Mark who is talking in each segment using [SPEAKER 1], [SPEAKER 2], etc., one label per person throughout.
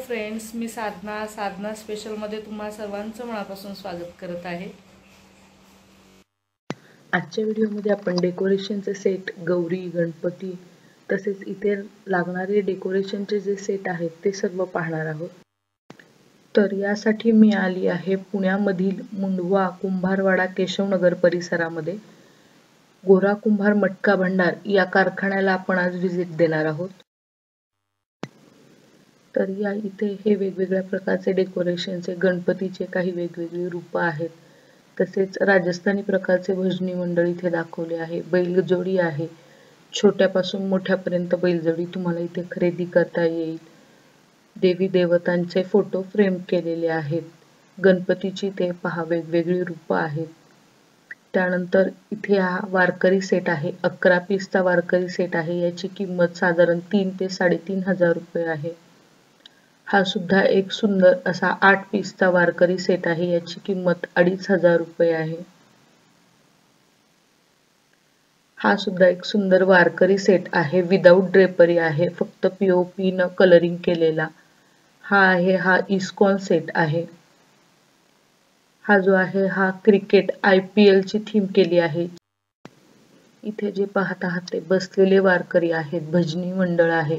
[SPEAKER 1] Friends, मी साधना स्पेशलमध्ये तुम्हा सर्वांचं मनापासून स्वागत करत आहे।
[SPEAKER 2] आजच्या व्हिडिओमध्ये आपण डेकोरेशनचे सेट, गौरी, गणपती तसेच इतर लागणारे डेकोरेशनचे जे सेट आहेत ते सर्व पाहणार आहोत। तर यासाठी मी आली आहे पुण्यामधील मुंढवा कुंभारवाडा केशवनगर परिसरामध्ये। गोरा कुंभार मटका भंडार या कारखान्याला आपण आज व्हिजिट देणार आहोत। तर या इथे हे वेगवेगळ्या प्रकारचे डेकोरेशनचे गणपतीचे काही वेगवेगळी रूप आहेत। तसेच राजस्थानी प्रकारचे भजनी मंडळ इथे दाखवले आहे। बैलजोडी आहे, छोट्यापासून मोठ्यापर्यंत बैलजोडी तुम्हाला इथे खरेदी करता येईल। देवी देवतांचे फोटो फ्रेम केलेले आहेत। गणपतीची ते पहा वेगवेगळी रूप आहेत। त्यानंतर इथे हा वारकरी सेट आहे, 11 पीसचा वारकरी सेट आहे। याची किंमत साधारण 3 ते 3,500 रुपये आहे। हा सुद्धा एक सुंदर असा 8 पीसचा वारकरी सेट आहे। याची किंमत 2,500 रुपये आहे। हा सुद्धा एक सुंदर वारकरी सेट आहे, विदाउट ड्रेपरी आहे, फक्त पीओपी न कलरिंग केलेला। हा इस्कॉन सेट आहे। हा जो आहे हा क्रिकेट IPL ची थीम केली आहे। इथे जे पाहत आहात ते बसलेले वारकरी आहेत, भजनी मंडळ आहे।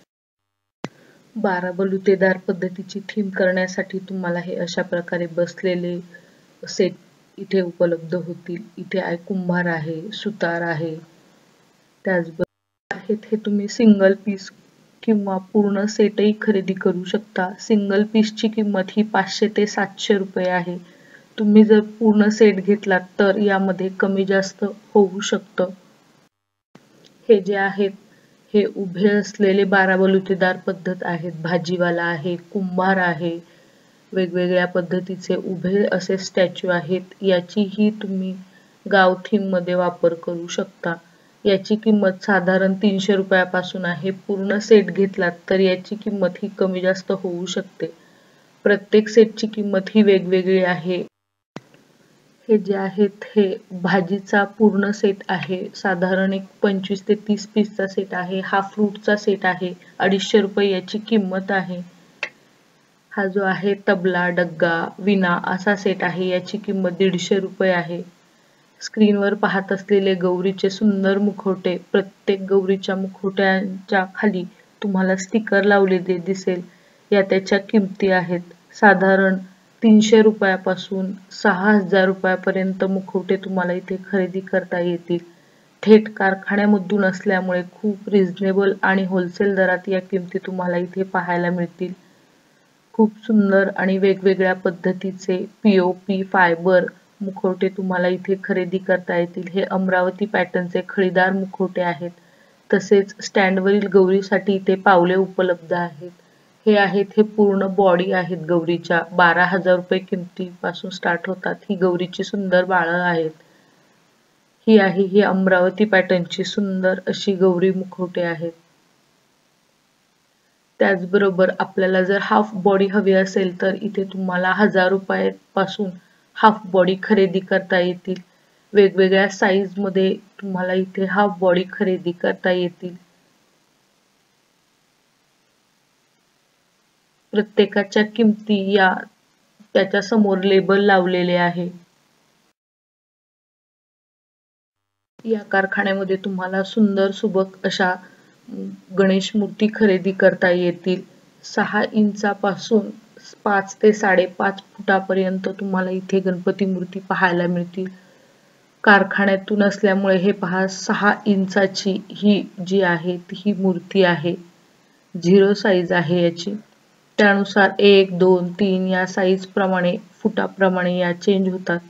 [SPEAKER 2] 12 बलुतेदार पद्धतीची थीम करण्यासाठी तुम्हाला हे अशा प्रकारे बसलेले सेट इथे उपलब्ध होतील। इथे कुंभार आहे, सुतार आहे, त्याचबरोबर आहेत हे तुम्ही सिंगल पीस किंवा पूर्ण सेटही खरेदी करू शकता। सिंगल पीसची किंमत ही 500 ते 700 रुपये आहे। तुम्ही जर पूर्ण सेट घेतलात तर यामध्ये कमी जास्त होऊ शकतं। हे जे आहेत हे उभे असलेले 12 बलुतेदार पद्धत आहेत। भाजीवाला आहे, कुंभार आहे, वेगवेगळ्या पद्धतीचे उभे असे स्टॅच्यू आहेत। याचीही तुम्ही गाव थीम मध्ये वापर करू शकता। याची किंमत साधारण 300 रुपयापासून आहे। पूर्ण सेट घेतलात तर याची किंमत ही कमी जास्त होऊ शकते। प्रत्येक सेटची किंमत ही वेगवेगळी आहे। हे जे आहेत हे भाजीचा पूर्ण सेट आहे, साधारण एक 25 ते 30 पीसचा सेट आहे। हा फ्रूटचा सेट आहे, 250 रुपये याची किंमत आहे। हा जो आहे तबला, डग्गा, विना असा सेट आहे। याची किंमत 150 रुपये आहे। स्क्रीनवर पाहत असलेले गौरीचे सुंदर मुखवटे, प्रत्येक गौरीच्या मुखवट्यांच्या खाली तुम्हाला स्टिकर लावलेले दिसेल। या त्याच्या किमती आहेत, साधारण 300 रुपयापासून 6,000 रुपयापर्यंत मुखवटे तुम्हाला इथे खरेदी करता येतील। थेट कारखान्यामधून असल्यामुळे खूप रिझनेबल आणि होलसेल दरात या किमती तुम्हाला इथे पाहायला मिळतील। खूप सुंदर आणि वेगवेगळ्या पद्धतीचे पीओपी फायबर मुखवटे तुम्हाला इथे खरेदी करता येतील। हे अमरावती पॅटर्नचे खळीदार मुखवटे आहेत। तसेच स्टँडवरील गौरीसाठी इथे पावले उपलब्ध आहेत। हे आहेत हे पूर्ण बॉडी आहेत गौरीच्या, 12,000 रुपये किमतीपासून स्टार्ट होतात। ही गौरीची सुंदर बाळं आहेत। ही अमरावती पॅटर्नची सुंदर अशी गौरी मुखवटे आहेत। त्याचबरोबर आपल्याला जर हाफ बॉडी हवी असेल तर इथे तुम्हाला 1000 रुपयापासून हाफ बॉडी खरेदी करता येतील। वेगवेगळ्या साईज मध्ये तुम्हाला इथे हाफ बॉडी खरेदी करता येतील। प्रत्येकाच्या किमती या त्याच्या समोर लेबल लावलेले आहे। या कारखान्यामध्ये तुम्हाला सुंदर सुबक अशा गणेश मूर्ती खरेदी करता येतील। 6 इंचापासून 5 ते 5.5 फुटापर्यंत तुम्हाला इथे गणपती मूर्ती पाहायला मिळतील। कारखान्यातून असल्यामुळे हे पहा 6 इंचाची ही जी आहे ही मूर्ती आहे। 0 साईज आहे याची। त्यानुसार 1, 2, 3 या साईज प्रमाणे फुटाप्रमाणे या चेंज होतात।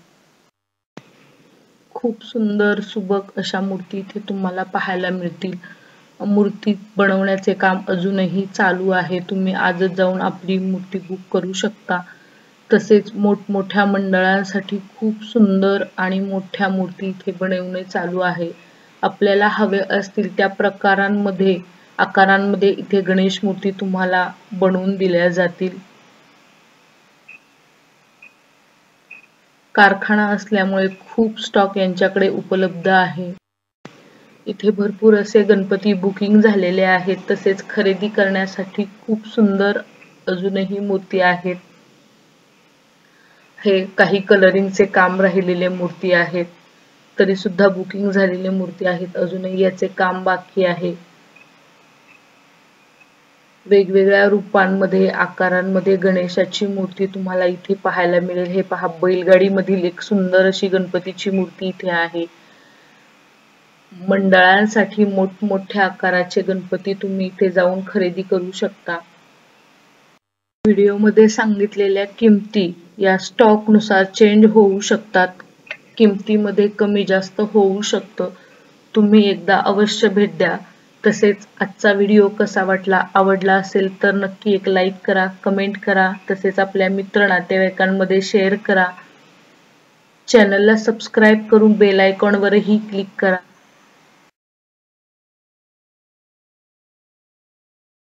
[SPEAKER 2] खूप सुंदर सुबक अशा मूर्ती इथे तुम्हाला पाहायला मिळतील। मूर्ती बनवण्याचे काम अजूनही चालू आहे। तुम्ही आजच जाऊन आपली मूर्ती बुक करू शकता। तसेच मोठमोठ्या मंडळांसाठी खूप सुंदर आणि मोठ्या मूर्ती इथे बनवणे चालू आहे। आपल्याला हवे असतील त्या प्रकारांमध्ये आकारांमध्ये इथे गणेश मूर्ती तुम्हाला बनवून दिल्या जातील। कारखाना असल्यामुळे खूप स्टॉक यांच्याकडे उपलब्ध आहे। इथे भरपूर असे गणपती बुकिंग झालेले आहेत। तसेच खरेदी करण्यासाठी खूप सुंदर अजूनही मूर्ती आहेत. हे काही कलरिंगचे काम राहिलेले मूर्ती आहेत. तरी सुद्धा बुकिंग झालेले मूर्ती आहेत. अजूनही याचे काम बाकी आहे. वेगवेगळ्या रूपांमध्ये आकारांमध्ये गणेशाची मूर्ती तुम्हाला इथे पाहायला मिळेल. हे पहा, बैलगाडी मधील एक सुंदर अशी गणपतीची मूर्ती इथे आहे. मंडळांसाठी मोठमोठ्या आकाराचे गणपती तुम्ही इथे जाऊन खरेदी करू शकता. व्हिडिओमध्ये सांगितलेल्या किमती या स्टॉक नुसार चेंज होऊ शकतात. किमतीमध्ये कमी जास्त होऊ शकतं. तुम्ही एकदा अवश्य भेट द्या. तसेच आजचा व्हिडिओ कसा वाटला, आवडला असेल तर नक्की एक लाईक करा, कमेंट करा. तसेच आपल्या मित्र नातेवाईकांमध्ये शेअर करा. चॅनलला सबस्क्राईब करून बेल आयकॉनवरही क्लिक करा.